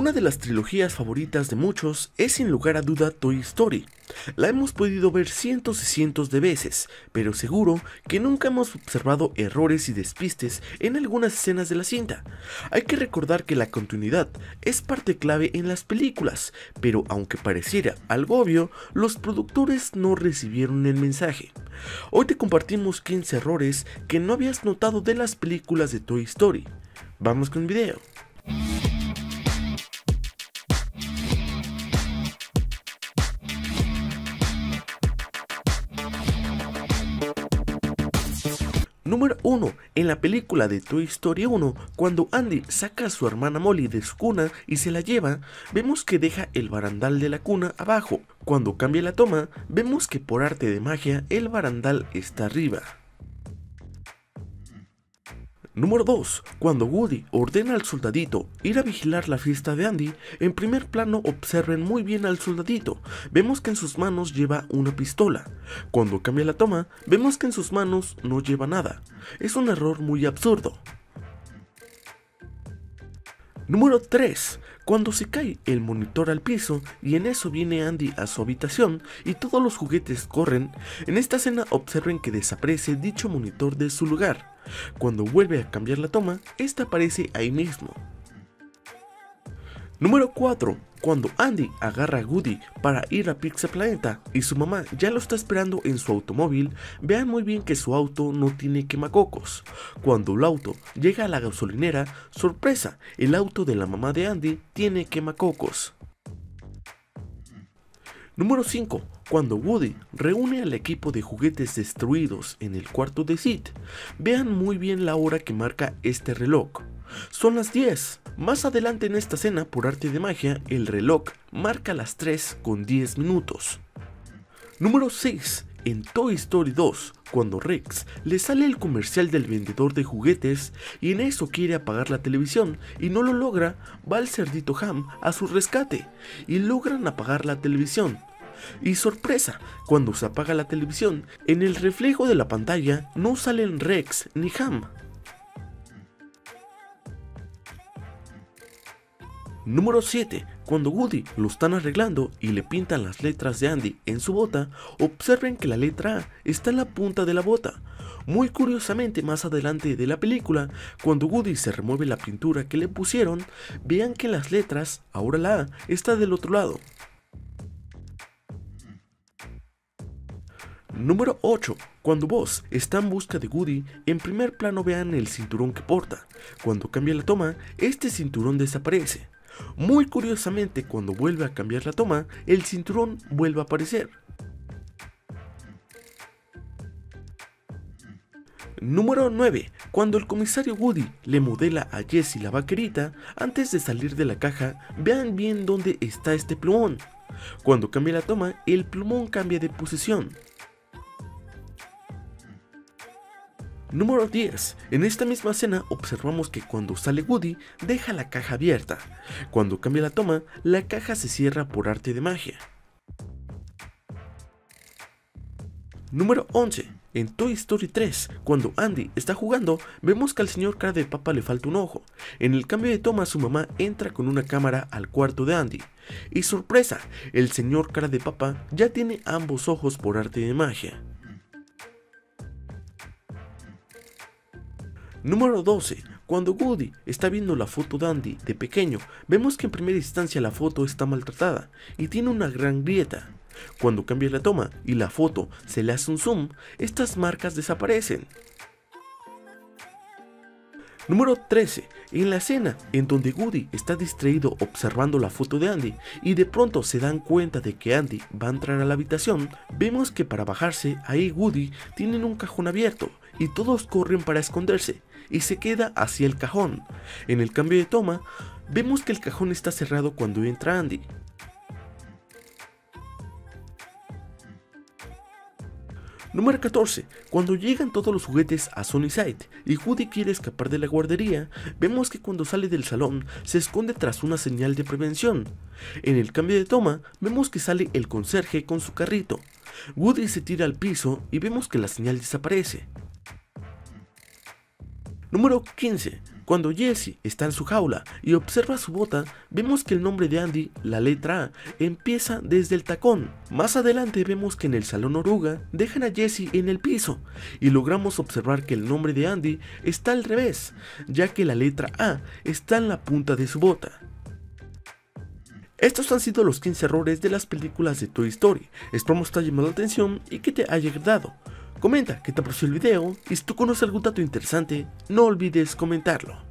Una de las trilogías favoritas de muchos es sin lugar a duda Toy Story. La hemos podido ver cientos y cientos de veces, pero seguro que nunca hemos observado errores y despistes en algunas escenas de la cinta. Hay que recordar que la continuidad es parte clave en las películas, pero aunque pareciera algo obvio, los productores no recibieron el mensaje. Hoy te compartimos 15 errores que no habías notado de las películas de Toy Story. Vamos con el video. Número 1. En la película de Toy Story 1, cuando Andy saca a su hermana Molly de su cuna y se la lleva, vemos que deja el barandal de la cuna abajo. Cuando cambia la toma, vemos que por arte de magia el barandal está arriba. Número 2. Cuando Woody ordena al soldadito ir a vigilar la fiesta de Andy, en primer plano observen muy bien al soldadito, vemos que en sus manos lleva una pistola. Cuando cambia la toma, vemos que en sus manos no lleva nada. Es un error muy absurdo. Número 3. Cuando se cae el monitor al piso y en eso viene Andy a su habitación y todos los juguetes corren, en esta escena observen que desaparece dicho monitor de su lugar. Cuando vuelve a cambiar la toma, esta aparece ahí mismo. Número 4. Cuando Andy agarra a Woody para ir a Pizza Planeta y su mamá ya lo está esperando en su automóvil, vean muy bien que su auto no tiene quemacocos. Cuando el auto llega a la gasolinera, sorpresa, el auto de la mamá de Andy tiene quemacocos. Número 5. Cuando Woody reúne al equipo de juguetes destruidos en el cuarto de Sid, vean muy bien la hora que marca este reloj. Son las 10. Más adelante en esta escena, por arte de magia, el reloj marca las 3:10. Número 6. En Toy Story 2, cuando Rex le sale el comercial del vendedor de juguetes y en eso quiere apagar la televisión y no lo logra, va el cerdito Ham a su rescate y logran apagar la televisión. Y sorpresa, cuando se apaga la televisión, en el reflejo de la pantalla no salen Rex ni Ham. Número 7. Cuando Woody lo están arreglando y le pintan las letras de Andy en su bota, observen que la letra A está en la punta de la bota. Muy curiosamente, más adelante de la película, cuando Woody se remueve la pintura que le pusieron, vean que las letras, ahora la A, está del otro lado. Número 8. Cuando Buzz está en busca de Woody, en primer plano vean el cinturón que porta. Cuando cambia la toma, este cinturón desaparece. Muy curiosamente, cuando vuelve a cambiar la toma, el cinturón vuelve a aparecer. Número 9. Cuando el comisario Woody le modela a Jessie la vaquerita, antes de salir de la caja, vean bien dónde está este plumón. Cuando cambia la toma, el plumón cambia de posición. Número 10. En esta misma escena observamos que cuando sale Woody deja la caja abierta. Cuando cambia la toma, la caja se cierra por arte de magia. Número 11. En Toy Story 3, cuando Andy está jugando, vemos que al señor cara de papa le falta un ojo. En el cambio de toma, su mamá entra con una cámara al cuarto de Andy. Y sorpresa, el señor cara de papa ya tiene ambos ojos por arte de magia. Número 12. Cuando Woody está viendo la foto de Andy de pequeño, vemos que en primera instancia la foto está maltratada y tiene una gran grieta. Cuando cambia la toma y la foto se le hace un zoom, estas marcas desaparecen. Número 13. En la escena en donde Woody está distraído observando la foto de Andy y de pronto se dan cuenta de que Andy va a entrar a la habitación, vemos que para bajarse ahí Woody tienen un cajón abierto y todos corren para esconderse y se queda hacia el cajón. En el cambio de toma, vemos que el cajón está cerrado cuando entra Andy. Número 14. Cuando llegan todos los juguetes a Sunnyside y Woody quiere escapar de la guardería, vemos que cuando sale del salón se esconde tras una señal de prevención. En el cambio de toma, vemos que sale el conserje con su carrito. Woody se tira al piso y vemos que la señal desaparece. Número 15. Cuando Jessie está en su jaula y observa su bota, vemos que el nombre de Andy, la letra A, empieza desde el tacón. Más adelante vemos que en el salón oruga dejan a Jessie en el piso y logramos observar que el nombre de Andy está al revés, ya que la letra A está en la punta de su bota. Estos han sido los 15 errores de las películas de Toy Story. Esperamos te haya llamado la atención y que te haya agradado. Comenta qué te pareció el video y si tú conoces algún dato interesante, no olvides comentarlo.